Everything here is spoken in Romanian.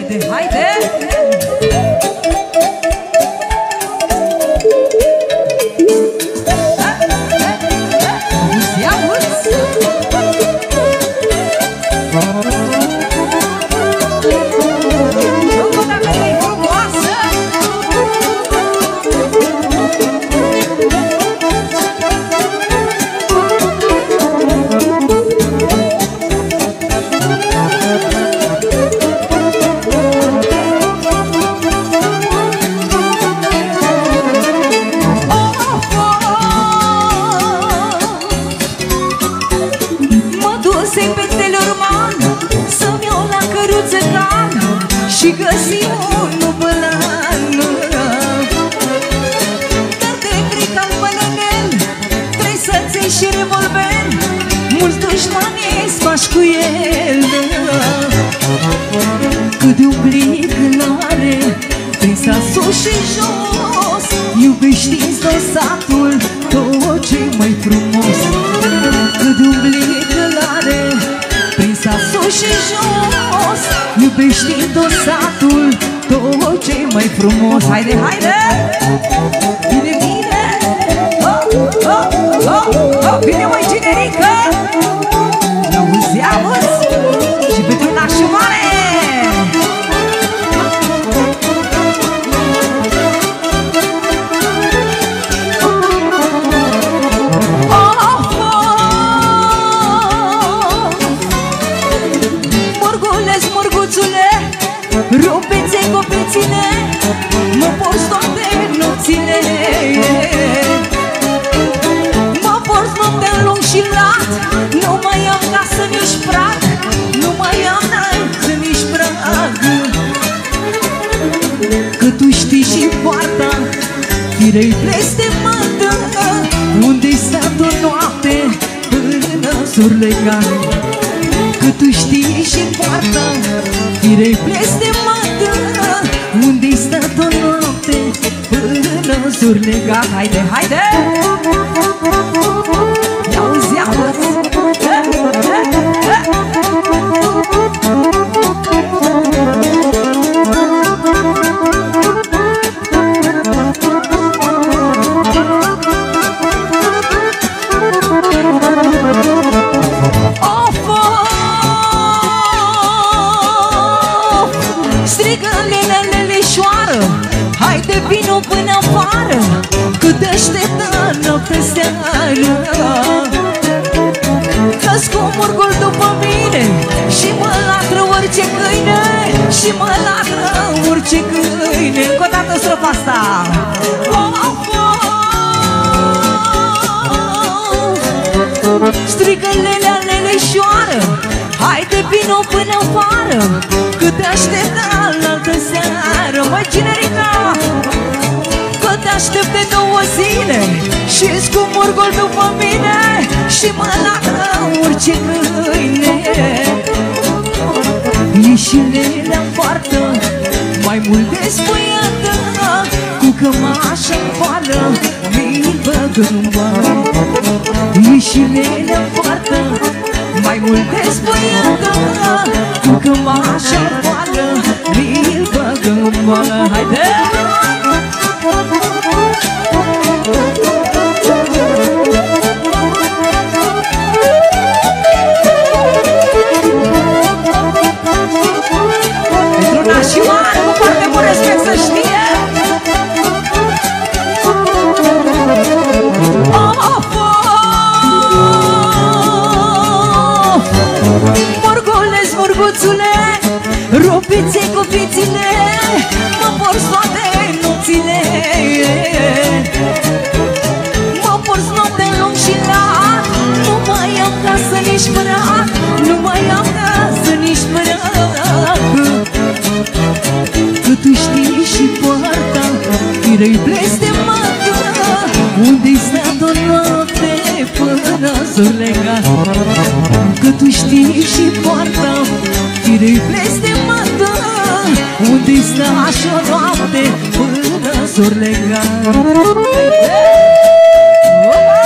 Haide, haide! Auzi, auzi! Încă dacă e frumoasă! Și găsi unul bălan, dar de frică al bălănel trebuie să-ți iei și revolver. Mulți dușmani sfași cu el. Cât de umplit l-are prinsa sus și jos, iubești-ți dosatul tot ce-i mai frumos. Cât de umplit l-are prinsa sus și jos, iubești dosatul tot ce-i mai frumos. Haide, haide! Bine, bine! Bine, măi, generică! Auzi, auzi! Și pentru nașul mare! Rupeți-i copețile, mă porți toate nopțile. Mă porți noaptea lung și lat, nu mai am casă nici prag, nu mai am casă nici prag. Că tu știi și poarta firei blestemată, unde-i stat o noapte până s-or lega. Că tu știi și poarta firei blestemată, unde-i stat o noapte până s-or lega. Haide, haide! Ia-uzi, ia-uzi! Haide, vino până afară, că te-așteptă noapte seară. Că-s cu murgul după mine și mă latră orice câine, și mă latră orice câine. Încă o dată strofa asta. Strigă Lelea, Leleșoară, haide, vino până afară, că te-așteptă altă seară. Măi, generica! Că te-aștept de 2 zile și-s cu murgul după mine și mă latră orice câine. Ieși Lelea-n poartă, mai mult despăiată, cu cămașa-n poală, mi-l băg în bani. Ieși Lelea-n poartă, mai mult despăiată, cu cămașa-n poală, mi-l băg în bani. Haide! Pentru nașii mari, cu foarte mult respect, să știe! Murgule, smurguțule, rupiți-i copițile, mă porți toate nopțile. Mă porți noaptea lung și lat, nu mai am casă nici prag, nu mai am casă nici prag. Că tu știi și poarta firei blestemată, unde-i stat o noapte până s-or lega. Că tu știi și poarta firei blestemată, unde-i stat și o noapte până s-or lega.